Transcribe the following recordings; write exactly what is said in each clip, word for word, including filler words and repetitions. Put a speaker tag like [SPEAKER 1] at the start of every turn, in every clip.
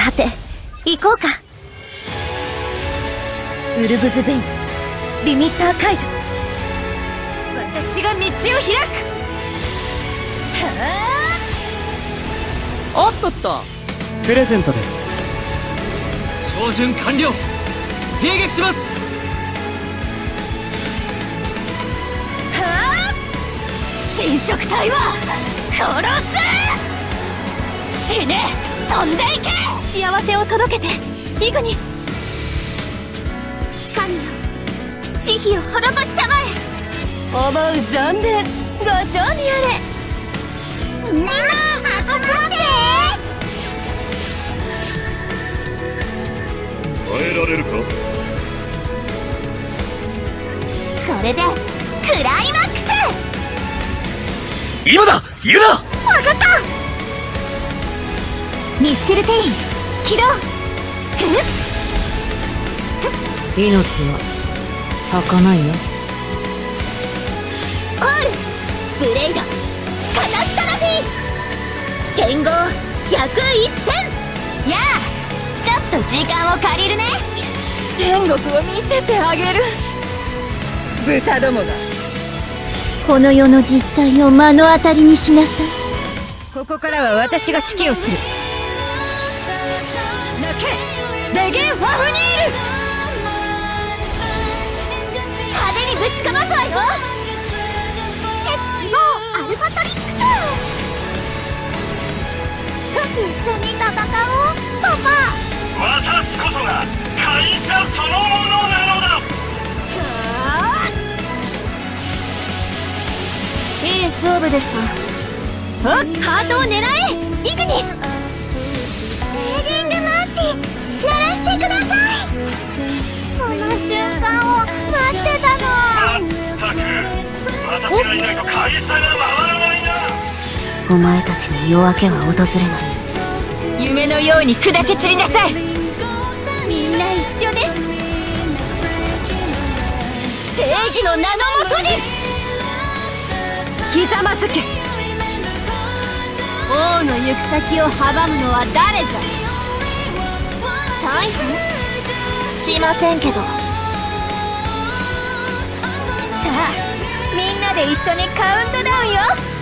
[SPEAKER 1] さて行こうか。ウルブズベインリミッター解除。私が道を開く。は
[SPEAKER 2] あったった。
[SPEAKER 3] プレゼントです。
[SPEAKER 2] 照準完了。迎撃します。
[SPEAKER 1] あ侵食体は殺す。死ね、飛んでいけ。幸せを届けてイグニス。神よ、慈悲を施したまえ。思う存分ご賞味あれ。みんな集まって。
[SPEAKER 4] 耐えられるか。
[SPEAKER 1] これでクライマックス。
[SPEAKER 4] 今だ、言うな。
[SPEAKER 1] わかった。ミステルテイン起動。
[SPEAKER 5] 命は儚いよ。
[SPEAKER 1] オールブレイドカタストロフィー剣豪逆一点。やあ、ちょっと時間を借りるね。天国を見せてあげる。豚どもがこの世の実態を目の当たりにしなさい。ここからは私が指揮をする。泣けレゲン・ファフニール。派手にぶちかますわよ。レッツゴーアルファトリックス。一緒に戦おうパパ。
[SPEAKER 4] 私こそが会社そのものなのだ。
[SPEAKER 1] いい勝負でした。おっ、ハートを狙えイグニス。ヘディングマーチ鳴らしてください。この瞬間を待ってたの。
[SPEAKER 4] まったく私がいないと会社が回らないな。
[SPEAKER 1] お前たちに夜明けは訪れない。夢のように砕け散りなさい。みんな一緒です。正義の名のもとにひざまずけ。王の行く先を阻むのは誰じゃ。逮捕しませんけど。さあみんなで一緒にカウントダウンよ。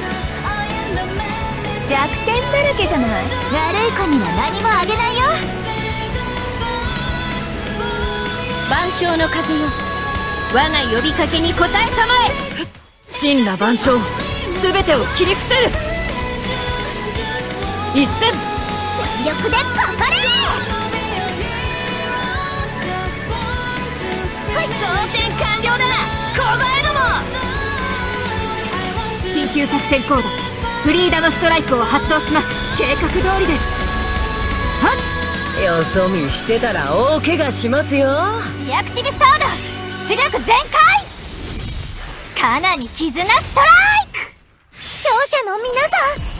[SPEAKER 1] 弱点だらけじゃない。悪い子には何もあげないよ。万象の風よ、我が呼びかけに応えたまえ。神羅万象すべてを切り伏せる。一戦全力でかかれ。装填完了だな小林ども。緊急作戦コードフリーダムストライクを発動します。計画通りです。はっ、
[SPEAKER 2] よそ見してたら大怪我しますよ。
[SPEAKER 1] リアクティブスタード出力全開。かなり絆ストライク。視聴者の皆さん